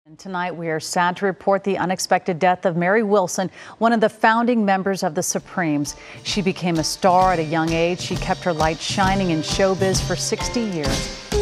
And tonight, we are sad to report the unexpected death of Marywilson, one of the founding members of the Supremes. She became a star at a young age. She kept her light shining in showbiz for 60 years.